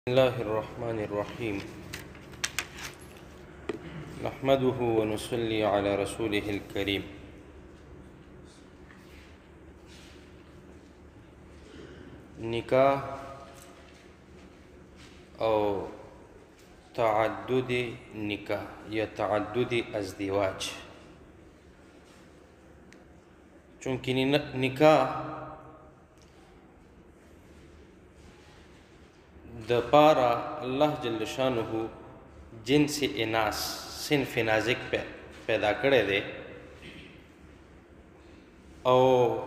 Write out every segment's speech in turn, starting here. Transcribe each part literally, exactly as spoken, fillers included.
بسم الله الرحمن الرحيم نحمده ونصلي على رسوله الكريم نکاح او تعدد نکاح یا تعدد ازدواج، چونکہ نکاح د پارا اللہ جل شانہ جنس اناس صنف نازک پیدا کرے دے او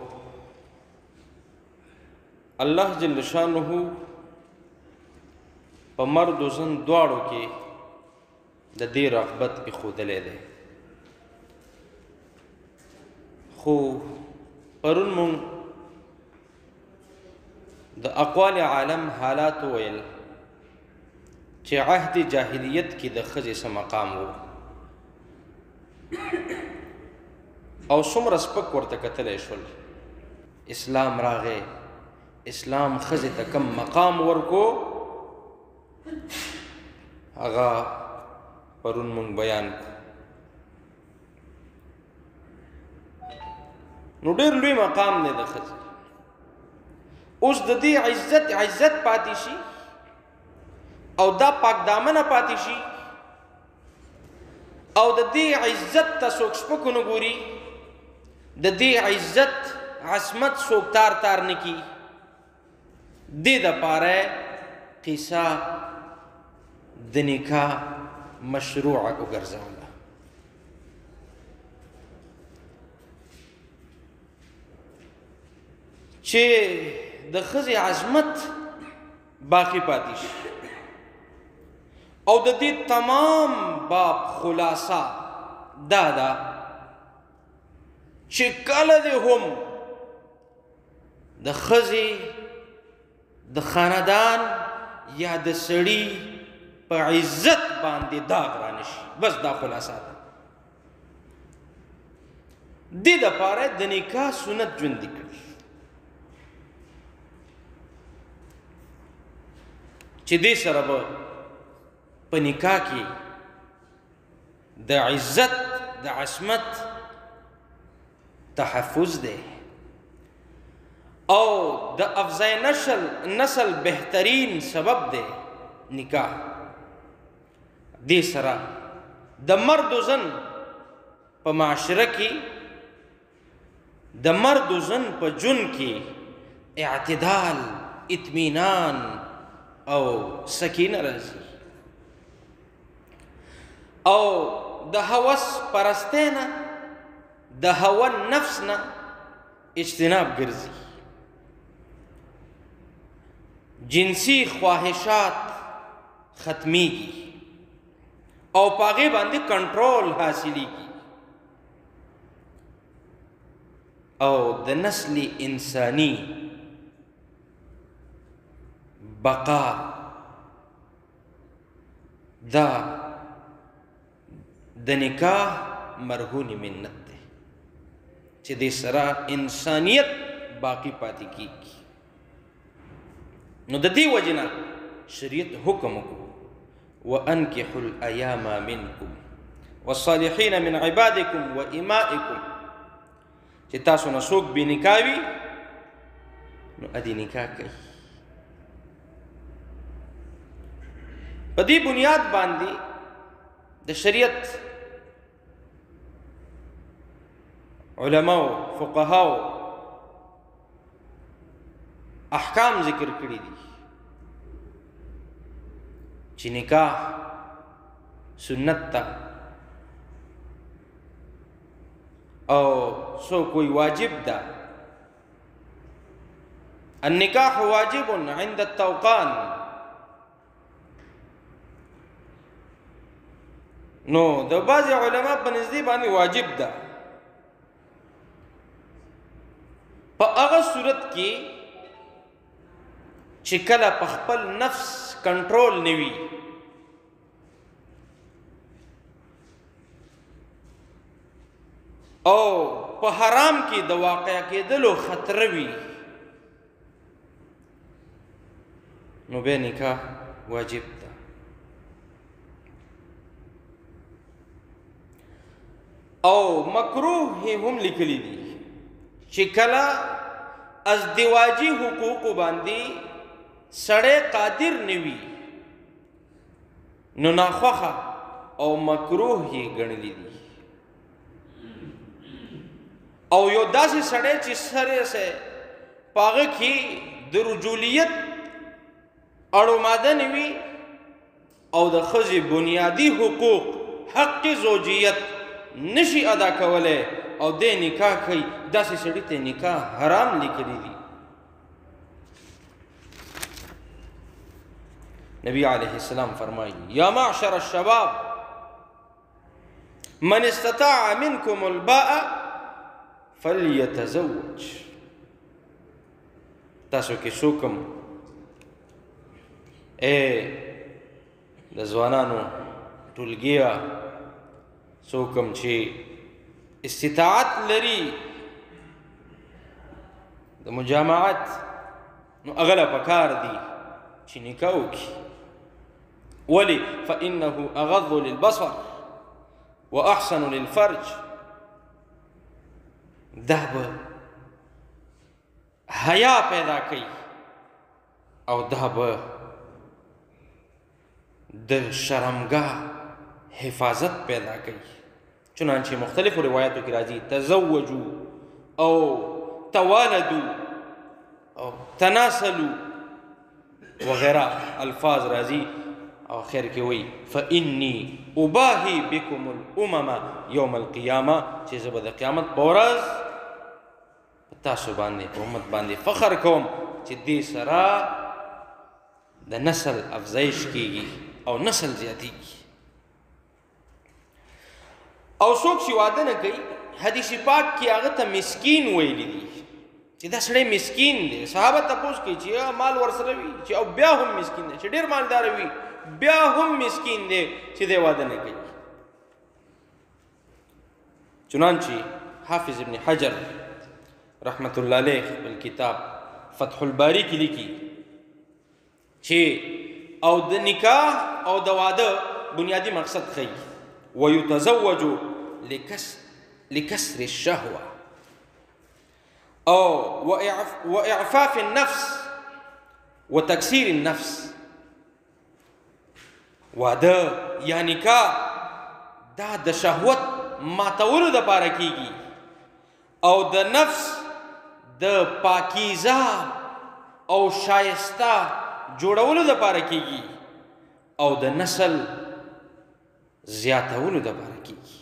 اللہ جل شانہ پا مرد و زن دوارو کی دا دی رغبت اخود لے دے. خو پرون من دا اقوال عالم حالات ویل چه عہد جاہلیت کی دا خزی سا مقام ہو او سمر اسپک ورطا کتلے شل اسلام راغے اسلام خزی تا کم مقام ورکو اغا پرون من بیان کو. نو دیر لوی مقام نے دا خزی اس دا دی عزت عزت پاتی شی او دا پاک دامن پاتی شی او دا دی عزت تا سوک شپکو نگوری دا دی عزت عصمت سوک تار تار نکی دی دا پارے قیسا دا نکاح مشروع اگرزاؤں گا. چه د خزی عظمت باقی پاتی شي او د دې تمام باب خلاصہ دا دا چې کله دې هم د خزی د خاندان یا د سړي په عزت باندې داغ رانشي. بس دا خلاصہ ده. دې دپاره د نکاح سنت ژوندي کړي چې دې سره به په نکاح کې د عزت د عصمت تحفظ دی او د افزای نسل نسل بهترین سبب دی. نکاح دې سره د مرد و زن په معاشره کې د مرد و زن په ژوند کې اعتدال اطمینان او سکینه راځي او د هوس پرستینا د هوا نفس نه اجتناب ګرځي. جنسی خواهشات ختمیږي او پاغه باندې کنټرول حاصلېږي او د نسل انسانی بقا دا د نکاح مرهون منت ده چې دې سره انسانیت باقی پاتې کیږي. نو د دې وجنه شریعت حکم وکړو وانکحوا الایام منکم والصالحین من عبادکم وامائکم چې تاسو نه څوک بې نکاح وي نو ادي نکاح کوي. په دې بنیاد باندې د شریعت علماء فقهاء احکام ذکر کړي دي چې نکاح سنت تا او سو کوئی واجب دا. النکاح واجب عند التوقان نو د بعض علماء په نزدې باندې واجب ده په هغه صورت کې چې کله په خپل نفس کنټرول نه وي او په حرام کې د واقع کېدلو خطر وي نو به نکاح واجب ده. او مکروه یې هم لیکلی دي چې کله ازدواجي حقوقو باندې سړی قادر نه وي نو ناخوښه او مکروه یې ګڼلی دي. او یو داسې سړی چې سره سه په هغه کې د رجولیت اړوماده نه وي او د ښځې بنیادي حقوق حق زوجیت نشي ادا کولی او دې نکاح کوي، داسې سړي ته نکاح حرام لیکلی دي. نبی علیہ السلام فرمائی یا معشر الشباب من استطاع منکم الباء فلیتزوج. تاسو کې څوکم اے د ځوانانو ټولګیه څوکم چې استطاعت لري د مجامعت نو اغله پکار دي چې نکاح وکړي. ولې؟ فإنه أغض للبصر وأحسن للفرج. دا به حیا پیدا کوي او دا به د شرمګاه حفاظت پیدا کوي. چنانچہ مختلف روایاتوں کی راضی تزوجو او توالدو او تناسلو وغیرہ الفاظ راضی. او خیر کې وی فإني أباهي بكم الأمم يوم القيامة چې زه به د قیامت په ورځ تاسو باندې په امت باندې فخر کوم چې دې سره د نسل افزایش کیږي او نسل زیاتیږي. او څوک چې واده نه کوي حدیث پاک کې هغه ته مسکین ویلی دي چې دا سړی مسکین دی. صحابه تپوس کوي چې مال ورسره وي چې او بیا هم مسکین دی، چې ډېر مالدار وي بیا هم مسکین دی چې دی واده نه کوي. چنانچہ حافظ ابن حجر رحمت اللہ علیہ خپل کتاب فتح الباری کې لیکي چې او د نکاح او د واده بنیادی مقصد ښیي ويتزوج لكسر الشهوة او وإعفاف النفس وتكسير النفس. واده یا نکاح دا د شهوت ماتولو دپاره کیږي او د نفس د پاکیزه او شایسته جوړولو دپاره کیږي او د نسل زیاتولو دپاره کیږي.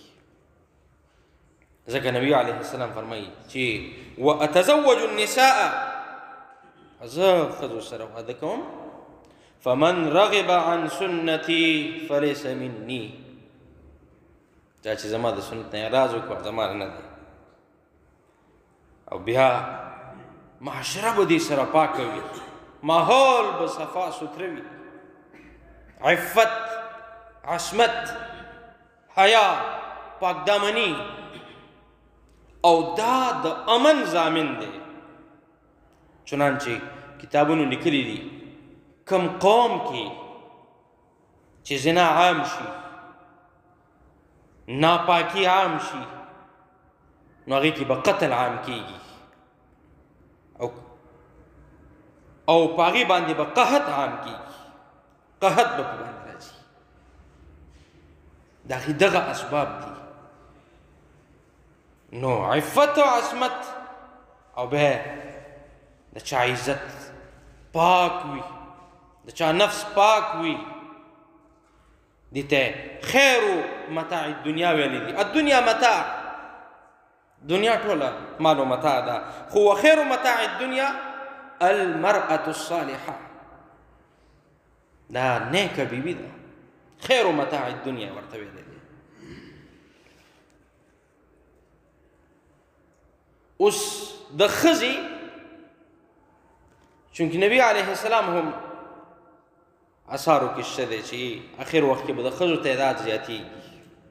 ځکه نبی علیه السلام فرمایي چې واتزوج النساء زه ښځو سره واده کوم فمن رغب عن سنتي فليس مني. چا چې زما د سنت نه اعراض وکړ زما نه دی. او بیا معاشره به دې سره پاکه وي، ماحول به صفا ستره وي، عفت عصمت حیا پاکدامنی او دا د امن ضامن دی. چنانچہ کتابونو لیکلی دي کم قوم کې چې زنا عام شي، ناپاکی عام شي، نو هغې کې به قتل عام کیږي او او په هغې باندې به قحط عام کیږي، قحط به په باندې راځي. د هغې دغه اسباب دي. نو عفت او عصمت او بیا د چا عزت پاک وي، د چا نفس پاک وي، دې ته خیر متاع الدنیا ویلی دي. الدنیا متاع، دنیا ټوله مال و متاع ده، خو وخیر متاع الدنیا المرأة الصالحة. دا نیکه بیبي ده، خیر متاع الدنیا ورته ویلی دي. اوس د ښځې چونکې نبی علیه السلام هم اثارو کې شته دی چې اخر وخت کې به د ښځو تعداد زیاتېږي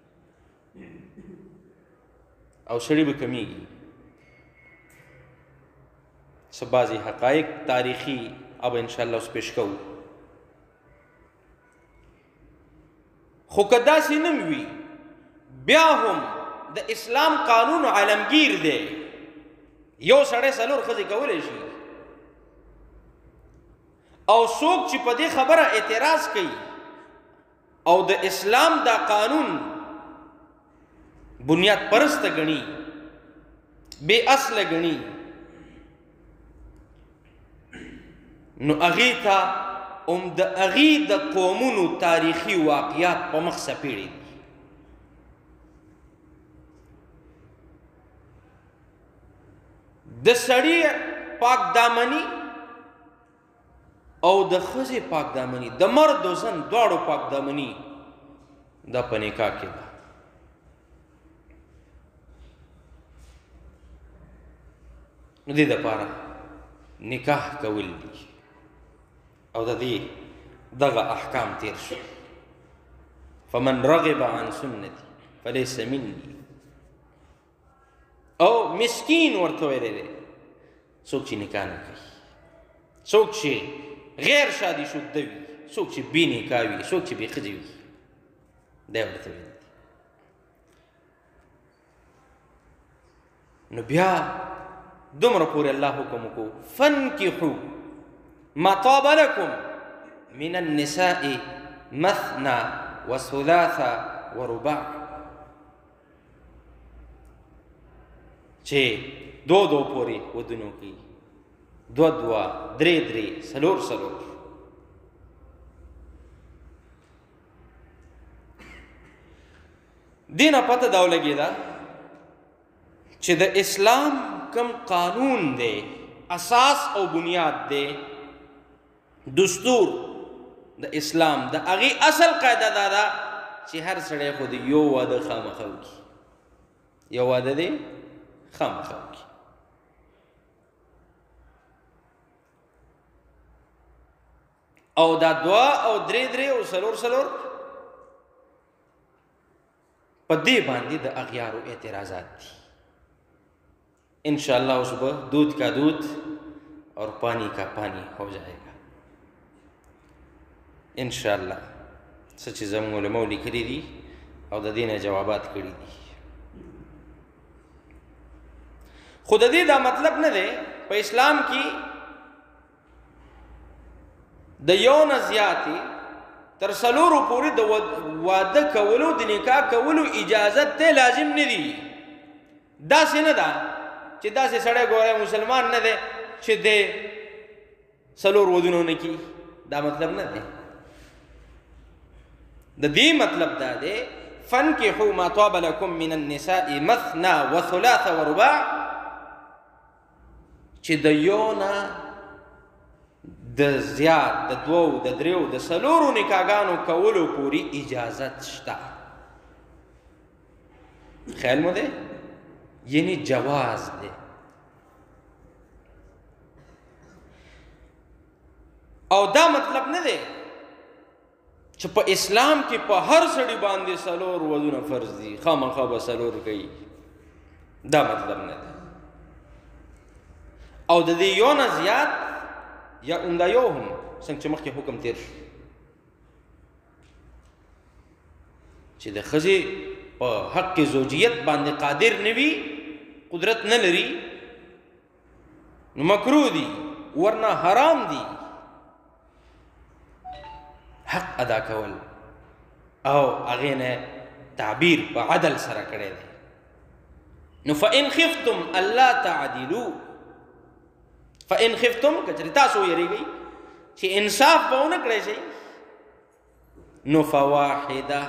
او سړي به کمیږي. څه بعضې حقایق تاریخي اب انشاءالله اوس پیش کوو. خو که داسې نه وي بیا هم د اسلام قانون عالمگیر دی، یو سړی څلور ښځې کولی شي، او څوک چې په دې خبره اعتراض کوي او د اسلام دا قانون بنیاد پرسته ګڼي، بے اصله ګڼي، نو هغې ته هم د هغې د قومونو تاریخي واقعات په مخ څپېړې دي. د سړي پاک دامني او د ښځې پاک دامني، د مرد و زن دواړو پاک دامني دا په نکاح کې ده. نو دې دپاره نکاح کول دي او د دې دغه احکام تیر شو. فمن رغب عن سنتي فليس مني، او مسکین ورته ویلی دی څوک چې نکاح نه کوي، څوک چې غیر شادي شده وي، څوک چې بې نکاح وي، څوک چې بې ښځې وي، دی ورته ویلی دی. نو بیا دومره پورې الله حکم وکړو فانکحوا ما طاب لکم من النساء مثنى وثلاث ورباع، چې دو دو پورې ودونو کوي، دو دوا، درې درې، څلور څلور. دې نه پته دا ولګېده چې د اسلام کم قانون دی، اساس او بنیاد دی، دستور د اسلام د هغې اصل قاعده دا ده چې هر سړی خو د یو واده خامخا وکړي، یو واده دی خامخا وکړي. او دا دوا او درې درې او څلور څلور په دې باندې د اغیارو اعتراضات دي. انشاءاللہ اس پر دودھ کا دودھ اور پانی کا پانی ہو جائے گا انشاءاللہ. سچ زمون علماء لیکلی دي او د دې نه جوابات کړي دي. خو د دې دا مطلب نه دی په اسلام کې د یو نه زیاتې تر څلورو پورې د واده کولو د نکاح کولو اجازت ته لازم نه دي. داسې نه ده چې داسې سړی ګوره مسلمان نه دی چې دی څلور ودونه ونه کړي، دا مطلب نه دی. د دې مطلب دا دی فانکحوا ما طاب لکم من النساء مثنى وثلاث ورباع، چې د یو نه د زیات د دوو د دریو د څلورو نکاحګانو کولو پورې اجازت شته. خیال مو دی؟ یعنی جواز دی. او دا مطلب نه دی چې په اسلام کې په هر سړي باندې څلور ودونه فرض دي، خامخا به څلور کوي، دا مطلب نه دی. او د دې یو نه زیات یا عمده یو هم څنګه چې مخکې حکم تیر شو چې د ښځې په حق زوجیت باندې قادر نه وي، قدرت نه لري، نو مکروه دي ورنه حرام دي حق ادا کول. او هغې نه تعبیر په عدل سره کړی دی. نو فإن خفتم الله تعدلوا، فإن خفتم کچری تاسو یریږئ چې انصاف به ونه کړی شئ، نو فواحده،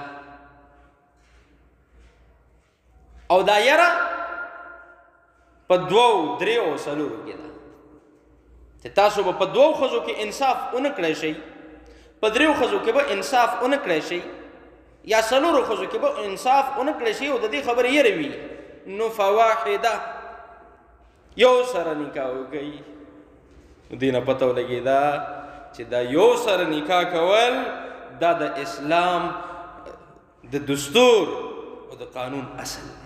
او دا یره په دوو دریو څلورو کې ده چې تاسو به په دوو ښځو کې انصاف ونه کړی شئ، په دریو ښځو کې به انصاف ونه کړی شئ، یا څلورو ښځو کې به انصاف ونه کړی شئ او د دې خبرې یره وي، نو فواحده، یو سره نکاح وکړئ. دې نه پته ولګېده چې دا یو سره نکاح کول دا د اسلام د دستور او د قانون اصل دی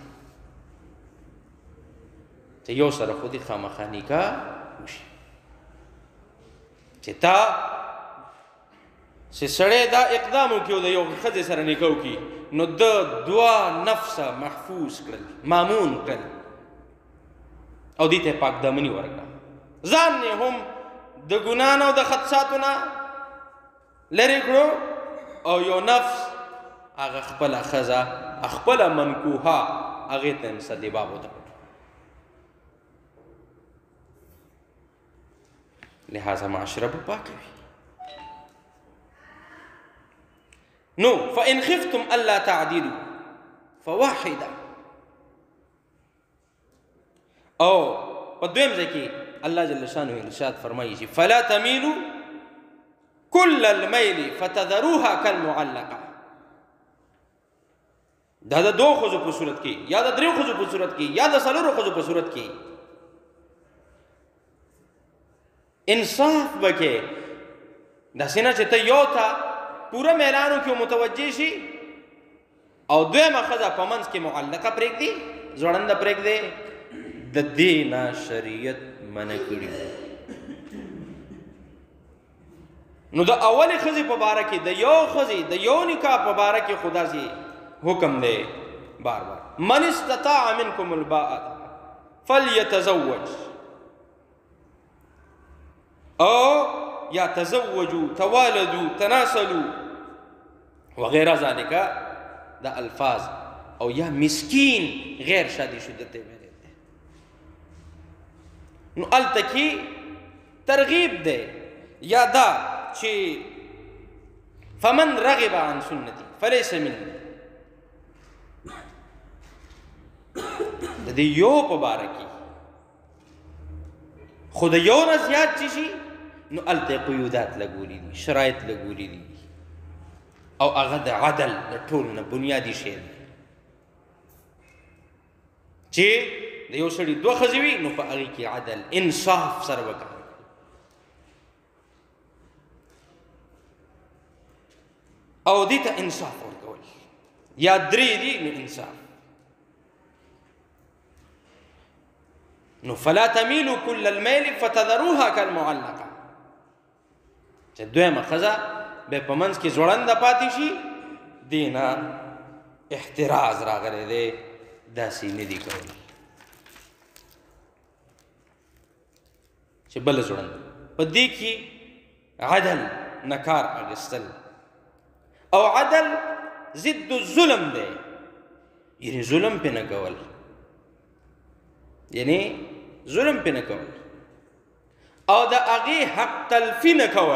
چې یو سره خو دې خامخا نکاح وشي. چې تا چې سړی دا اقدام وکړي او د یو ښځې سره نکاح وکړي نو د دوه نفسه محفوظ کړل، مامون کړل او دې ته یې پاک دامني ورکړه. ځان یې هم د ګناه نه او د خدشاتو نه لرې کړو او یو نفس هغه خپله ښځه خپله منکوحه هغې ته یې صدباب وتړو. لہذا معاشره به پاکه وي. نو فإن خفتم ألا تعدلوا فواحدة. او په دویم ځای کې الله جل شانه ارشاد فرمایي چې فلا تميلوا كل الميل فتذروها كالمعلقة. دا د دوه ښځو په صورت کې یا د دریو ښځو په صورت کې یا د څلورو ښځو په صورت کې انصاف وکړې. داسې نه چې ته یو ته پوره میلانو کې متوجه شي او دویمه ښځه په منځ کې معلقه پرېږدي، ځوړنده پرېږدي. د دې نه شریعت منع کړي. نو د اولې ښځې په باره کې د یو ښځې د یو نکاح په باره کې خو داسې حکم دی بار بار من استطاع منکم الباءة فلیتزوج او یا تزوجوا توالدوا تناسلوا وغیرہ ذالک دا الفاظ او یا مسکین غیر شادی شده ته ویل دي. نو التکی ترغیب ده یا دا چې فمن رغب عن سنتي فليس مني. د دې یو په باره کې خو د یو نه زیات چې شي نو الته قیودات لګولي دي، شرایط لګولي دي او هغه د عدل د ټول نه بنیادي شی دی چې د یو سړي دوه ښځې وي نو په هغې کې عدل انصاف سره وکړي. او دې ته انصاف ورکول یا درې دي نو انصاف. نو فلا تميلوا كل الميل فتذروها كالمعلقة. چې دویمه ښځه به په منځ کې ځوړنده پاتې شي دې نه احتراز راغلی دی، داسې نه دي کولی چې بله ځوړنده. په دې کې عدل نه کار اخیستل او عدل ضد الظلم دی، یعنی ظلم پې نه کول، یعنی ظلم پې نه کول او د هغې حق تلفي نه کول.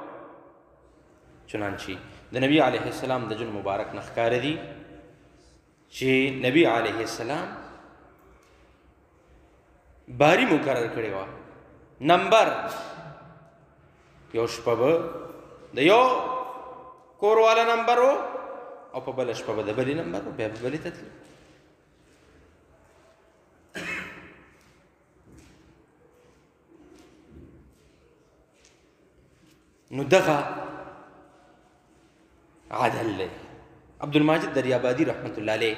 چنانچه د نبی علیه السلام د جون مبارک نه ښکاره دي چې نبی علیه السلام باری مقرر کړې وه، نمبر یو شپه به د یو کور والا نمبر و او په بله شپه به د بلې نمبر و، بیا به بلې ته تلو. نو دغه عدل دی. عبدالماجد دریابادي رحمت الله علیه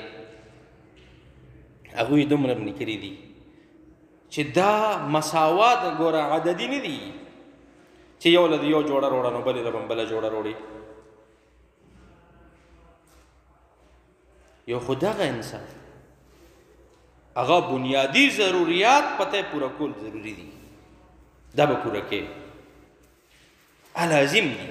هغوی دومره ابن کړي دي چې دا مساوات ګوره عددي نه دي چې یو له د یو جوړه روړه نو بلې له به بله جوړه روړي. یو خو دغه انسان هغه بنیادي ضروریات پته پوره کول ضروری دي، دا به پوره کې لازم دي.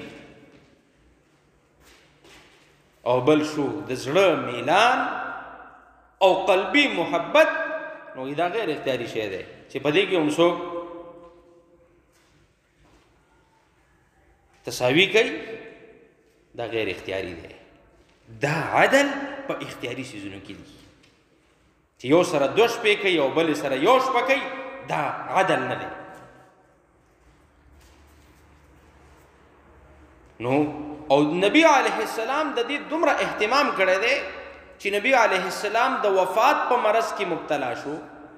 او بل شو د زړه میلان او قلبي محبت نو دا غیر اختیاري شی دی چې په دې کې هم څوک تساوي کوي، دا غیر اختیاري دی. دا عدل په اختیاري څیزونو کې دي چې یو سره دوه شپې کوي او بل سره یو شپه کوي، دا عدل نه دی. نو او نبی علیه السلام د دې دومره اهتمام کړی دی چې نبی علیه السلام د وفات په مرض کې مبتلا شو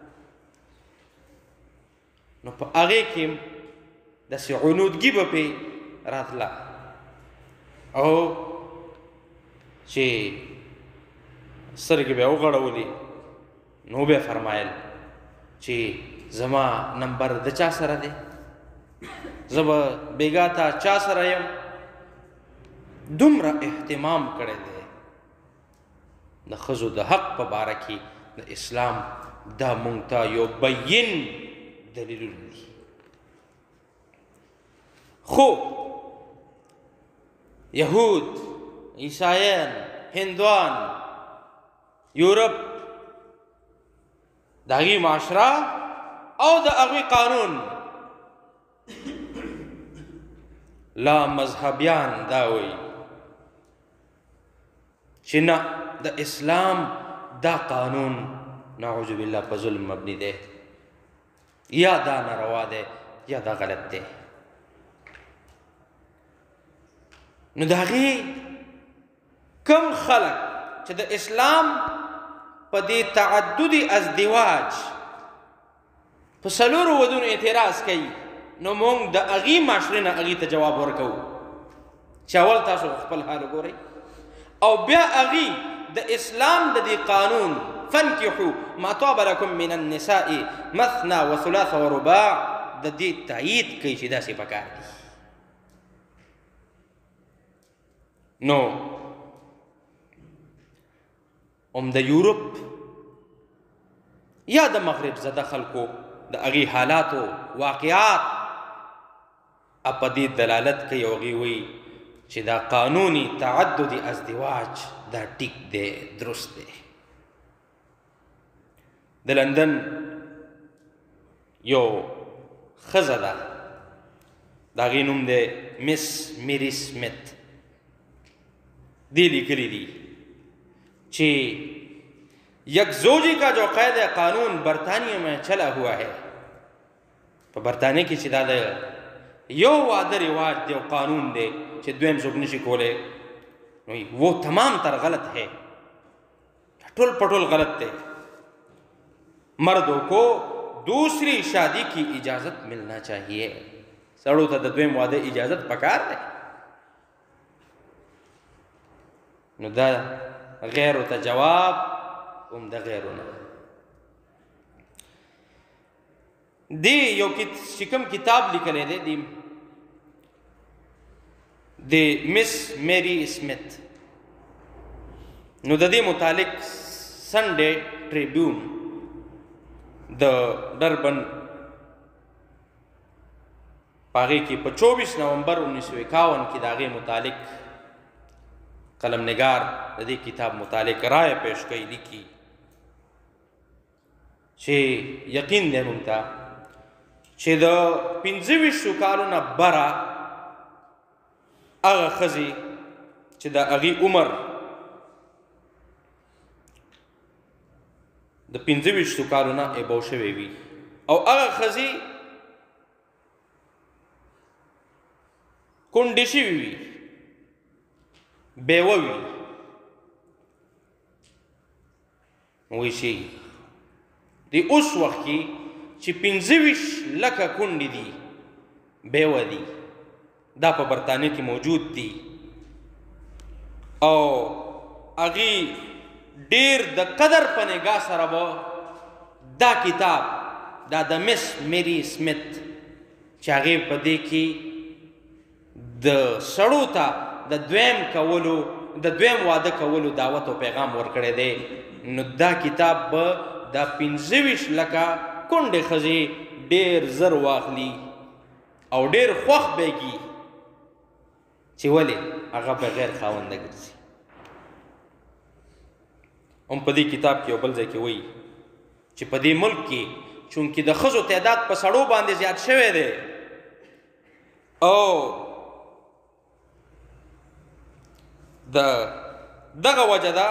نو په هغې کې داسې عنودګي به پې راتله او چې سترګې به یې وغړولې نو به یې فرمایل چې زما نمبر د چا سره دی، زه به بېګا ته چا سره یم، دومره اهتمام کړی دی د ښځو د حق په باره کې د اسلام دا مونږ ته یو بین دلیلونه دي. خو یهود، عیسایان، هندوان، یورپ، د هغوی معاشره او د هغوی قانون، لا مذهبیان دا وایي چې نه، د اسلام دا قانون نعوذ بالله په ظلم مبني دی، یا دا ناروا دی یا دا غلط دی. نو د هغې کم خلک چې د اسلام په دې تعددي ازدواج په څلورو ودونو اعتراض کوي، نو موږ د هغې معاشرې نه هغې ته جواب ورکوو چې اول تاسو خپل حال وګورئ، او بیا هغې د اسلام د دې قانون فانکحوا ما طاب لکم من النساء مثنى وثلاث ورباع د دې تایید کوي چې داسې پکار دي. نو هم د یورپ یا د مغرب زده خلکو د هغې حالاتو واقعات په دې دلالت کوي او هغې وایي چې دا قانوني تعدد ازدواج دا ټیک دی، درست دی. د لندن یو ښځه ده، د هغې نوم دی مس میری سمت. دی لیکلی دی کہ یک زوجی کا جو قید قانون برطانیہ میں چلا ہوا ہے، تو برطانیہ کی چدا دے یو واده رواج دے قانون دے کہ دویم زوج نشی کولے، وہ تمام تر غلط ہے، ٹول پٹول غلط ہے. مردوں کو دوسری شادی کی اجازت ملنا چاہیے. سڑو تا دویم واده اجازت پکار دے. نو دا غیرو تا جواب ام دا غیرو نا دی یو شکم کتاب لکھلے دے دی دی مس میری اسمت. نو دا دی متعلق سنڈے ٹریبیون دا ڈربن پاگے کی پا چوبیس نومبر انیس سو اکاون کی داغے متعلق قلم نگار دی کتاب متعلق رائے پیش کئی لکھی چھے یقین دے منتا چھے دا پنزویشو کالونا برا اغا خزی چھے دا اغی عمر دا پنزویشو کالونا ایبو شوی وی او اغا خزی کنڈشی وی بیووی ویشی دی اس وقت کی چی پنزویش لکا کنڈی دی بیو دی دا پا برطانیہ کی موجود دی او اگی دیر دا قدر پنے گا سرابو دا کتاب دا دا مس میری سمت چاگی پا دے کی دا سڑو تا دا دویم کولو دا دویم واده کولو دعوت و پیغام ورکڑے دے. نو دا کتاب با دا پنزویش لکا کنڈ خزی دیر زر واخلی او دیر خوخ بیگی چی ولی اغا بغیر خواندہ گرزی. ام پا دی کتاب کی اوبل زی کی وی چی پا دی ملک کی چونکہ دا خزو تعداد پا سڑو باندے زیاد شوے دے او دا دغه وجه ده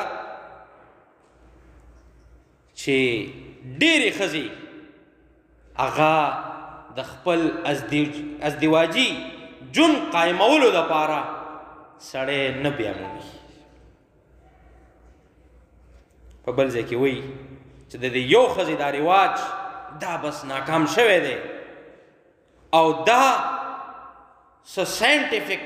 چې ډېرې ښځې هغه د خپل ازدواجي ژوند قایمولو دپاره سړی نه بیاموي. په بل ځای کې وایي چې د دې یو ښځې دا رواج دا بس ناکام شوی دی او دا څه ساینټیفک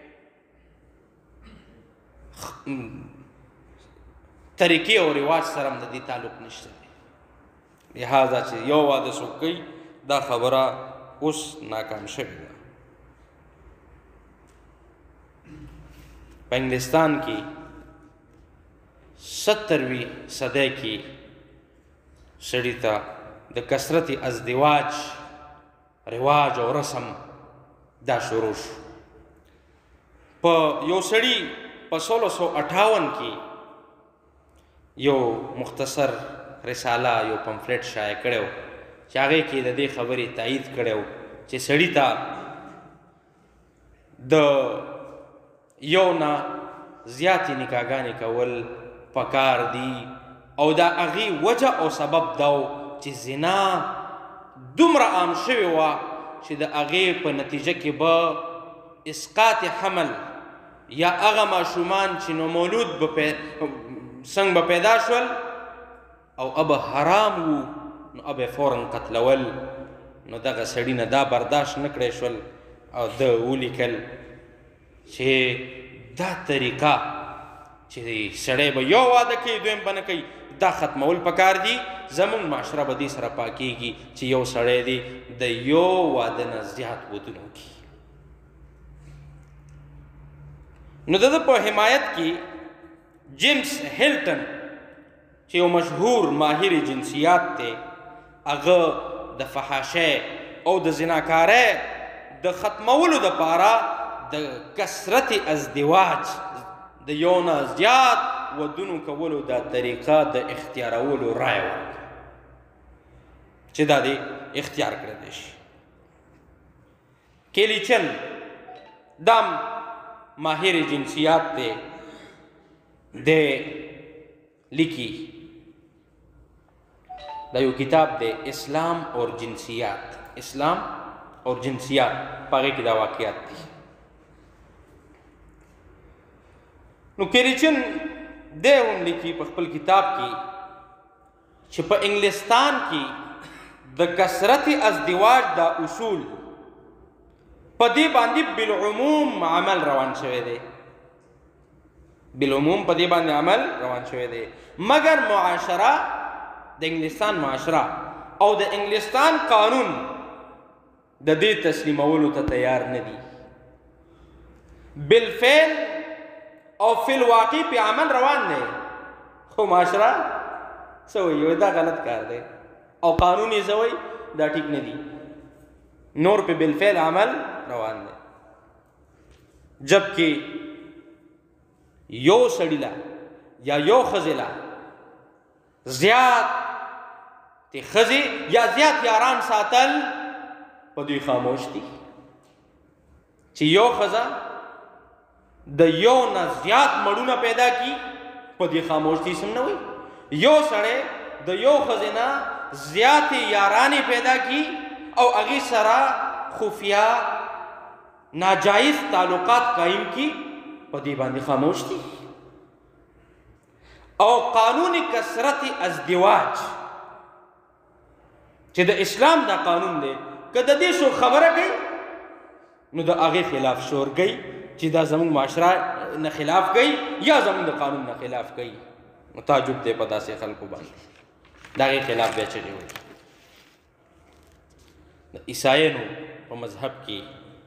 طریقے اور رواج سرم دا دی تعلق نشتے دے. لہذا چھے یو واده سو کئی دا خبرہ اس ناکام شکل دا. په انګلستان کې ستروي صدۍ کې سړي ته د کثرت ازدواج رواج او رسم دا شروع شو. په یو سړي په سولہ سو اٹھاون کې یو مختصر رساله یو پمفلټ شایع کړی و چې هغې کې د دې خبرې تایید کړی و چې سړي ته د یو نه زیاتې نکاحګانې کول پکار دي او دا هغې وجه او سبب دا و چې زنا دومره عام شوې وه چې د هغې په نتیجه کې به اسقاط حمل یا هغه ماشومان چې نومولود به څنګه به پیدا شول او ابه حرام وو نو ابه فورا قتلول. نو دغه سړي نه دا برداشت نه کړی شول او ده ولیکل چې دا طریقه چې سړی به یو واده کوي دویم به نه کوي دا ختمول پکار دي. زمونږ معاشره به دې سره پاکیږي چې یو سړی دی د یو واده نه زیات ودونه وکړي. نو د ده په حمایت کې جیمز هیلټن چې یو مشهور ماهر جنسیات دی هغه د فحاشۍ او د زناکارۍ د ختمولو دپاره د کثرت ازدواج د یو نه زیات ودونو کولو دا طریقه د اختیارولو رایه ورکړه چې دا دې اختیار کړی شي. کیلیچن دام ماهر جنسیات دی د لیکي دا یو کتاب دی اسلام اور جنسیات اسلام اور جنسیات په هغې کې دا واقعات دي. نو کیریچن دی هم لیکي په خپل کتاب کې چې په انګلستان کې د کثرت ازدواج دا اصول په دې باندې بالعموم عمل روان شوی دی بالعموم په دې باندې عمل روان شوی دی مګر معاشره د انګلستان معاشره او د انګلستان قانون د دې تسلیمولو ته تیار نه دي. بالفعل او فی الواقع په عمل روان دی خو معاشره څه وایي دا غلط کار دی او قانون یې څه وایي دا ټیک نه دي. نور په بالفعل عمل روان دی جبکې یو سړي له یا یو ښځې له زیات تی ښځې یا زیات یاران ساتل په دوی خاموش دي چې یو ښځه د یو نه زیات مړونه پیدا کی په دې خاموش دي سم نه وي. یو سړی د یو ښځې نه زیاتې یارانې پیدا کی او هغې سره خفیه ناجایز تعلقات قائم کی په دې باندې خاموش دي. او قانون کثرت ازدواج چې د اسلام دا قانون دی که د دې څوک خبره کوي نو د هغې خلاف شور کوي چې دا زموږ معاشره نه خلاف کوي یا زموږ د قانون نه خلاف کوي. نو تعجب دی په داسې خلکو باندې د هغې خلاف بیا چغې وایي. د عیسایانو په مذهب کې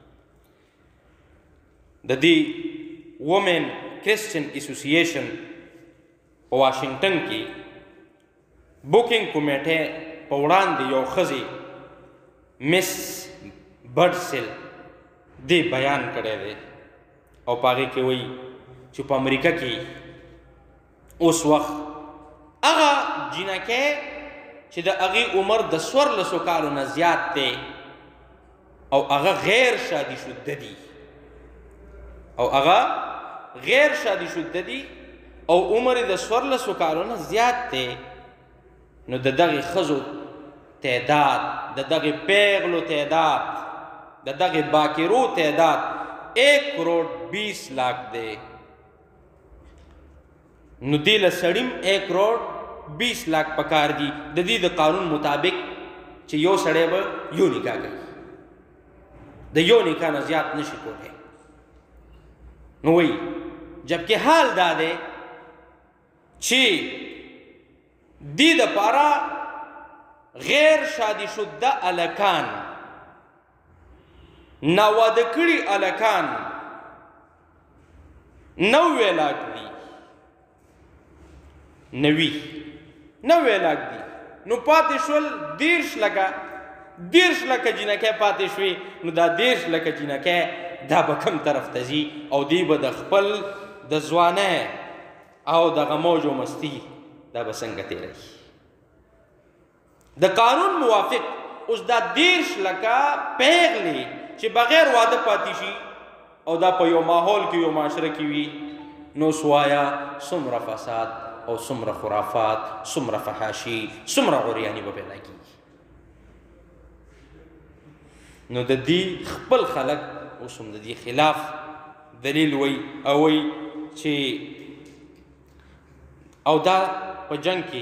د دې وومن کرسچن اسوسییشن په واشنګټن کې بوکینګ کمیټې په وړاندې یو ښځې مس برډسل دې بیان کړی دی او په هغې کې وایي چې په امریکا کې اوس وخت هغه جینکۍ چې د هغې عمر د څوارلسو کالو نه زیات دی او هغه غیر شادي شده دي او هغه غیر شادي شده دي او عمر د څوارلسو کالو نه زیات دی نو د دغې ښځو تعداد د دغې پیغلو تعداد د دغې باکرو تعداد ایک کروڑ بیس لاکھ دی. نو دې له سړیم ایک کروڑ بیس لاکھ پکار دي د دې د قانون مطابق چې یو سړی به یو نکاح کوي د یو نکاح نه زیات نشي کولی. نو وایي جبکې حال دا دی چې دې دپاره غیر شادي شده الکان ناواده کړي الکان نوے لاکھ دی نوی نوے لاکھ دی نو پاتې شول دیرش لکه دیرش لکه جینکۍ پاتې شوې نو دا دیرش لکه جینکۍ دا به کوم طرف ته ځي او دوی به د خپل د ځوانۍ او دغه موج و مستی دا به څنګه تېروي د قانون موافق اوس دا دیرش لکه پیغلې چې بغیر واده پاتې شي او دا په یو ماحول کې یو معاشره کې وي نو سوایا څومره فساد او څومره خرافات څومره فحاشي څومره عریاني به پیدا کېږي نو د دې خپل خلک اوس هم د دې خلاف دلیل وی او وی چې او دا په جنگ کې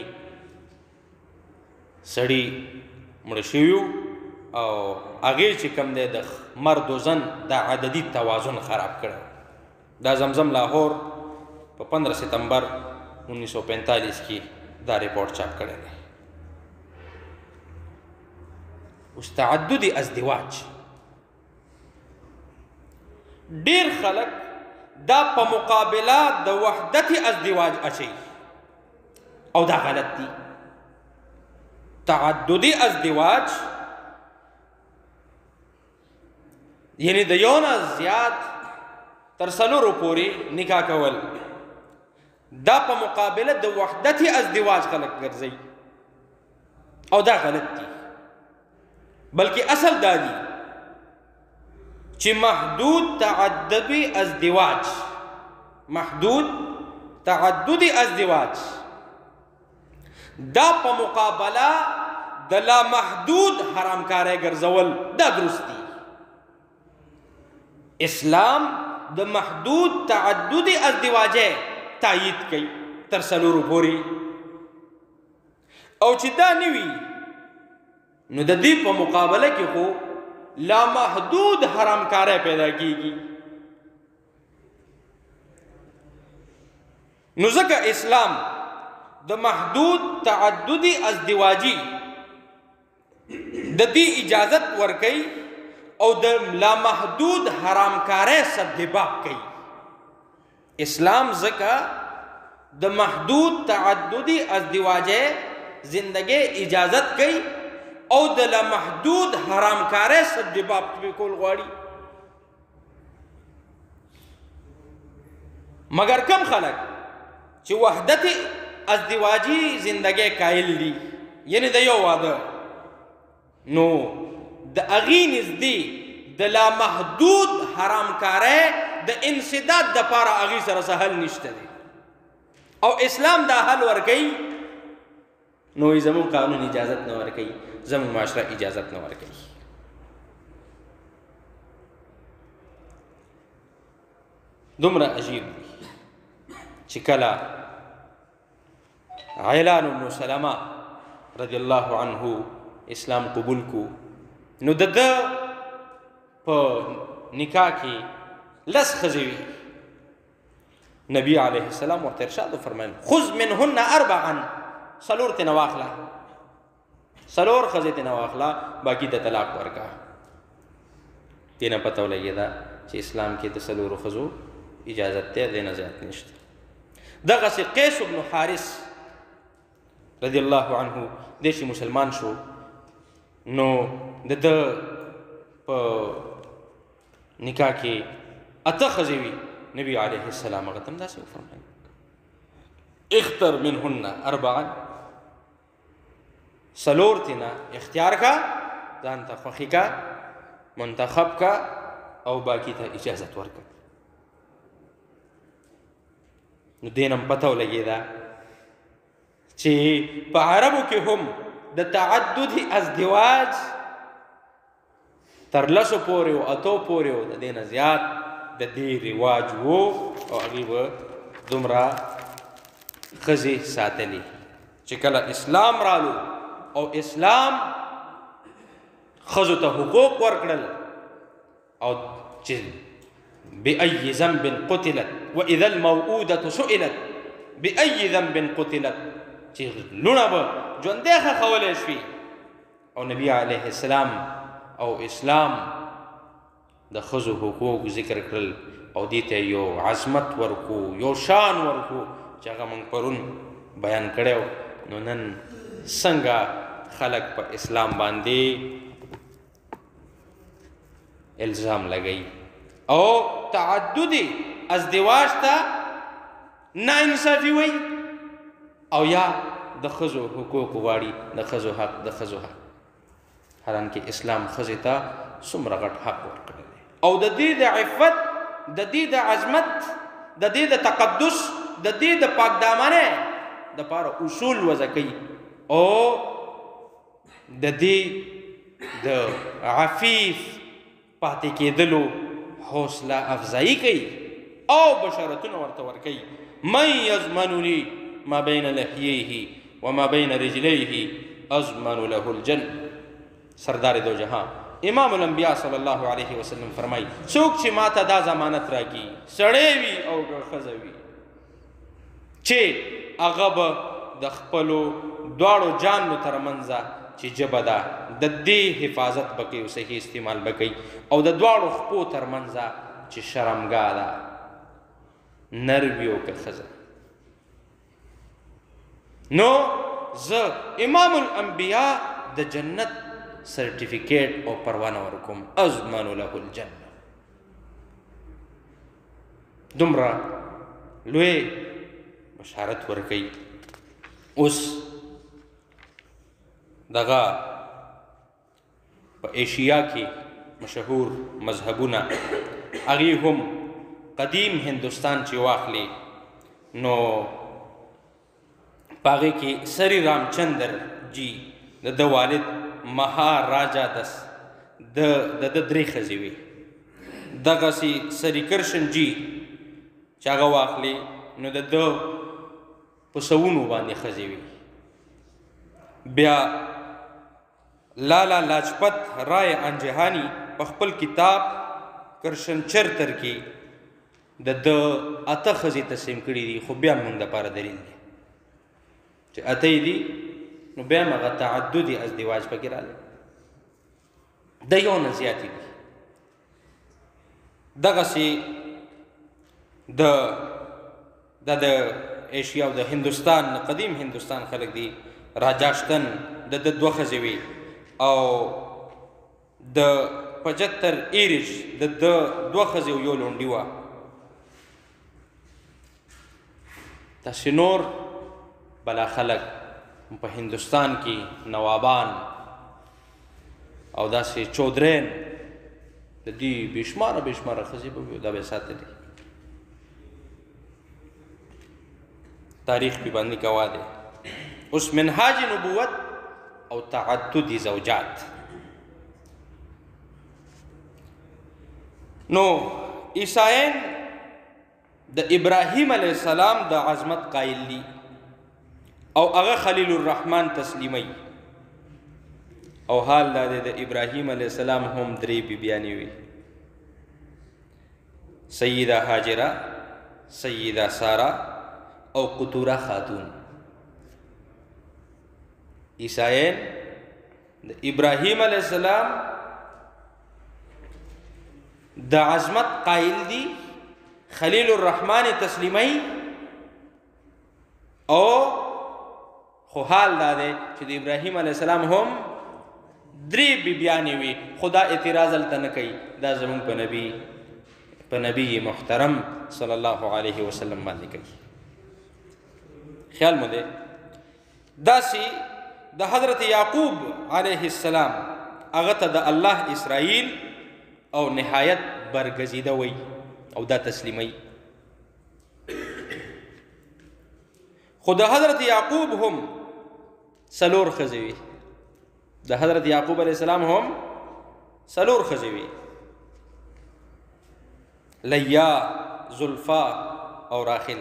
سړي مړه شوي او هغې چې کوم دی د مرد و زن دا عددي توازن خراب کړی دا زمزم لاهور په پندرہ ستمبر انیس سو پینتالیس کې دا رپورټ چاپ کړی دی اوس تعدد ازدواج ډېر خلک دا په مقابله د وحدت ازدواج اچوي او دا غلط دی تعددي ازدواج یعنی د یو نه زیات تر څلورو پورې نکاح کول دا په مقابله د وحدت ازدواج خلک ګرځي او دا غلط دی بلکې اصل دا دی چې محدود تعددي ازدواج محدود تعددي ازدواج دا په مقابله د لا محدود حرامکاری ګرځول دا درست دی اسلام د محدود تعددي ازدواج تایید کوي تر څلورو پورې او چې دا نه وي نو د دې په مقابله کې خو لا محدود حرامکاری پیدا کیږي نو ځکه اسلام د محدود تعددي ازدواجي د دې اجازت ورکوي او د لا محدود حرامکاری سبب کوي اسلام ځکه د محدود تعددي ازدواج زندگی اجازت کوي او د لا محدود حرامکاری سبب کول غواړي مگر کم خلک چې وحدت ازدواجی زندگی قائل دي یعنی د یو واده نو د اغې نږدې د لا محدود حرامکاری د انسداد دپاره اغې سره څه حل نشته دی او اسلام دا حل ورکوي نو زموږ قانون اجازت نه ورکوي زموږ معاشره اجازت نه ورکوي دومره عجیب دی چې کله عیلان بن سلمہ رضی الله عنه اسلام قبول کو نو د ده په نکاح کې لس ښځې وي نبی علیه السلام ورته ارشاد وفرمایل خذ منهن اربعا څلور ترې نه واخله څلور ښځې ترې نه واخله باقي د طلاق ورکړه دې نه پته ولګېده چې اسلام کې د څلورو ښځو اجازت دی دې نه زیات نشته دغسې قیس بن حارث رضی الله عنه دې چې مسلمان شو نو د ده په نکاح کې اته ښځې وي نبی علیه السلام هغه ته هم داسې وفرمایل اختر منهن اربعا څلور تېنه اختیار کا ځان ته خوښي کا منتخب کا او باقي ته اجازت ورکړه نو دې نه هم پته ولګېده چې په عربو کې هم د تعدد ازدواج تر لسو پورې و اتو پورې و د دې نه زیات د دې رواج و او هغې به دومره ښځې ساتلې چې کله اسلام رالو او اسلام ښځو ته حقوق ورکړل او چې بأي ذنب قتلت وإذا الموءودة سئلت بأي ذنب قتلت چې لوڼه به ژوندی ښخولی شوي او نبي علیه السلام او اسلام د ښځو حقوق ذکر کړل او دې ته یو عظمت ورکو، یو شان ورکو چې هغه موږ پرون بیان کړی و. نو نن څنګه خلک په اسلام باندې الزام لګوي او تعددي ازدواج ته ناانصافي وایي او یا د ښځو حقوق غواړي، د ښځو حق د ښځو حق، حالانکه اسلام ښځې ته څومره غټ حق ورکړی دی او د دې د عفت، د دې د عظمت، د دې د تقدس، د دې د پاک دامنۍ دپاره اصول وضع کوي او د دې د عفیف پاتې کېدلو حوصله افزایی کوي او بشارتونه ورته ورکوي. من یضمن لی ما بین لحییه وما بین رجلیه اضمن له الجنة. سردار دو جہاں امام الانبیاء صلی اللہ علیہ وسلم فرمائی څوک چې ماته دا ضمانت راکړي، سړی وي او که ښځه وي، چې هغه به د خپلو دواړو جانو ترمنځه چې ژبه ده د دې حفاظت به کوي او صحیح استعمال به کوي، او د دواړو خپو ترمنځه چې شرمګاه ده نر وي او که ښځه. نو زه امام الانبیاء د جنت سرټیفیکیټ او پروانه ورکوم، اضمن له الجنه. دومره لوی بشارت ورکوي. اوس دغه په ایشیا کې مشهور مذهبونه هغې هم قدیم هندوستان چې واخلي نو په هغې کې سری رامچندر جي د ده والد مهاراجا دس د د درې ښځې وې، دغسې سری کرشن جي چې هغه واخلي نو د ده په سوونو باندې ښځې وې. بیا لالا لاجپت رائے انجهانی په خپل کتاب کرشن چرتر کې د ده اته ښځې تسلیم کړي دي، خو بیا موږ دپاره دلیل دی چې اته یې دي نو بیا هم هغه تعددي ازدواج پکې راغلی، د یو نه زیاتې دي. دغسې د دا د ایشیا او د هندوستان قدیم هندوستان خلک دي، راجاشتن د ده دوه ښځې وې او د پچهتر ایرش د ده دوه ښځې او یو لونډي وه. داسې نور بلا خلک په هندوستان کې نوابان او داسې چودرین د دې بېشماره بېشماره ښځې به وي، دا به یې ساتلې. تاریخ پې باندې ګواه دی. اوس منهاج نبوت او تعدد زوجات. نو عیسایان د ابراهیم علیه السلام د عظمت قایل دي او هغه خلیل الرحمن تسلیموي، او حال دا دی د ابراهیم علیه السلام هم درې بیبیانې وي، سیده هاجره، سیده ساره او قطوره خاتون. عیسایان د ابراهیم علیه السلام د عظمت قائل دي، خلیل الرحمن تسلیمي، او خو حال دا دی چې د ابراهیم علیه السلام هم درې بیبیانې وي، خو دا اعتراض هلته نه کوي، دا زمونږ په نبي په نبي محترم صلی الله علیه وسلم باندې کوي. خیال مو دی داسې د حضرت یعقوب علیه السلام هغه ته د الله اسرائیل او نهایت برگزیده وی او دا تسلیمی. خو د حضرت یعقوب هم سلور ښځې وي، د حضرت یعقوب علیه السلام هم سلور ښځې وي، لیا، زلفا او راخل.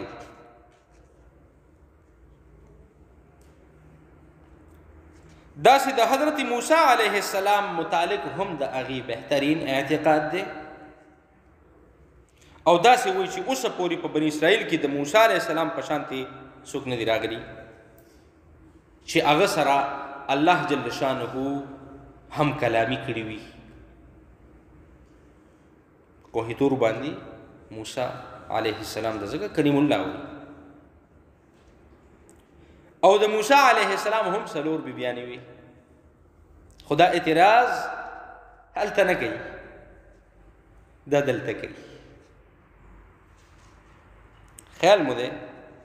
داسې د حضرت موسی علیه السلام متعلق هم د هغې بهترین اعتقاد دی، او داسې وایي چې اوسه پورې په بني اسرائیل کې د موسی علیه السلام په شانتې څوک نه دي راغلي چې هغه سره الله جل شانه هم کلامي کړي وي. کوه طور باندې موسی علیه السلام د ځکه کریم الله وي او د موسی علیه السلام هم څلور بیبیانې وي خو دا اعتراض هلته نه کوي دا دلته کوي خیال مو دی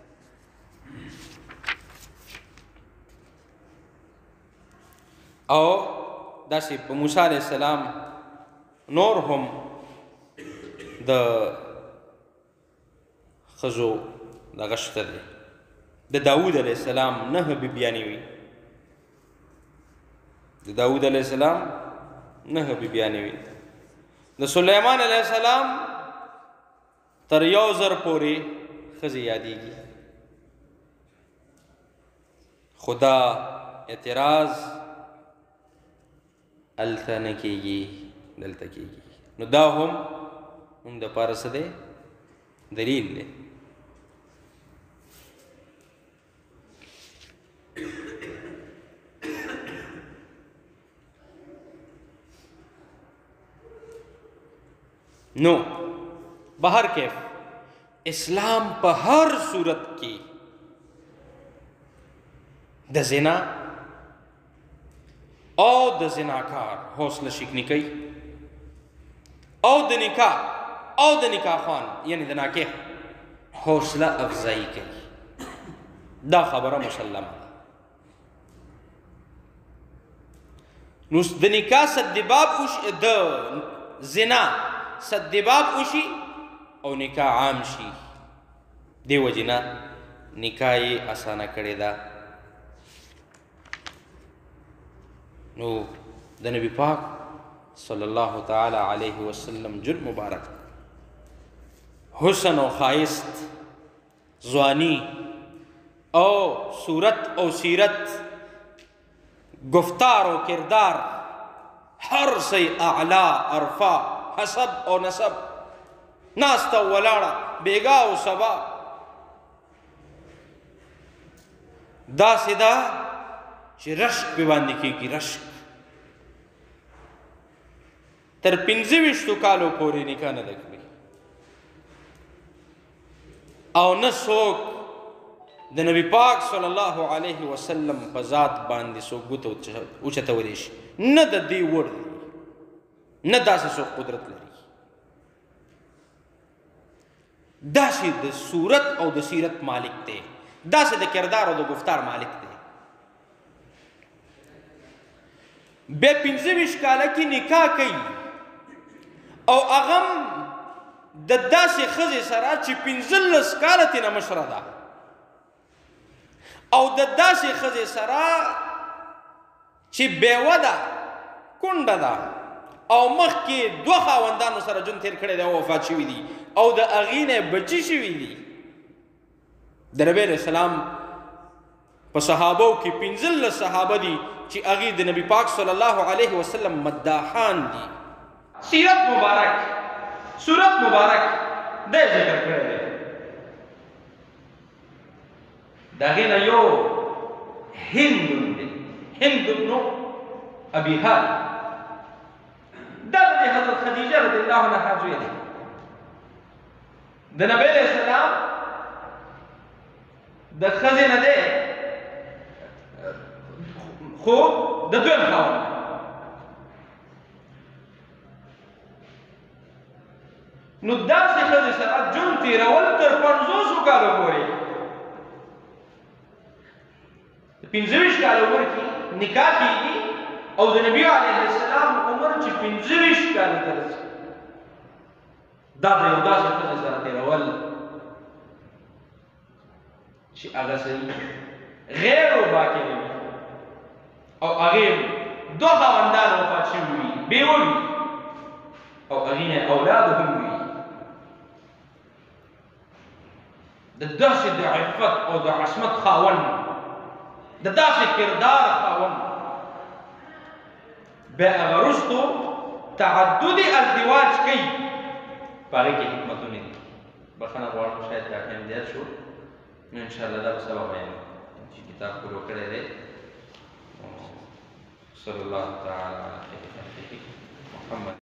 او داسې په موسی علیه السلام نور هم د ښځو دغه شته دی د داود علیه السلام نهه بیبیانې وي د داود علیه السلام نهه بیبیانې وي د سلیمان علیه السلام تر یو زر پورې ښځې یادېږي خو دا اعتراض هلته نه کېږي دلته کېږي نو دا هم موږ دپاره څه دی دلیل دی نو بہر کیف اسلام په هر صورت کې د زنا او د زناکار حوصله شکنی کوي او د نکاح او د نکاح خوان یعنی د ناکح حوصله افزایی کوي دا خبره مسلمه نو د نکاح سدباب اوش د زنا سدباب اوشي او نکاح عام شي دی وجنا نکاح یې اسانه کړې ده نو د نبی پاک صلی الله تعالی علیه وسلم جن مبارک حسن و خائست ځوانی او صورت او سیرت گفتار و کردار ہر سے اعلیٰ عرفا حسب او نسب ناستا و ولاړه بیگا و سبا دا سدا چې رشک پې باندې کېږي رشک تر پنځه ویشتو کالو پورې نکاح نه ده کړې او نه څوک د نبی پاک صلی الله علیه وسلم په ذات باندې څوک ګوته اوچتولی شي نه د دې وړ دی نه داسې څوک قدرت لري داسې د صورت او د سیرت مالک دی داسې د کردار او د گفتار مالک دی بیا پنځه ویشت کاله کې نکاح کوي او هغه د داسې ښځې سره چې پنځلس کاله ترې نه مشره ده او د داسې ښځې سره چې بیوه ده کونډه ده او مخکې دوه خاوندانو سره ژوند تېر کړی دی او وفات شوي دي او د هغې نه بچي شوي دي د نبی علیه السلام په صحابو کې پنځلس صحابه دي چې هغې د نبی پاک صلی الله علیه وسلم مداحان دي سیرت مبارک صورت مبارک دی ذکر کړی دی د هغې نه یو هند دی هند بن ابي هال دا د حضرت خدیجه رضی الله عنها زوی دی د نبی علیه السلام د ښځې نه دی خو د دویم خاوند نو داسې ښځې سره ژوند تېرول تر پنځوسو کالو پورې پنځه ویشت کاله عمر کې نکاح کېږي او د نبي علیه السلام عمر چې پنځه ویشت کاله ته رسي دا د یو داسې ښځې سره تېرول چې هغه صحیح غیر باکره وي او هغې دوه خاوندان وفات شوي وي بیوه وي او هغې نه اولاد هم وي د داسې د عفت او د عصمت خاوند د داسې کردار خاوند بیا هغه وروستو تعدد ازدواج کوي په هغې کې حکمتونه دي بخښنه غواړم شاید دا ټایم زیات شو نو انشاءالله دا به سبا وایم چې کتاب پورو کړی دی صلی الله تعالی علیه محمد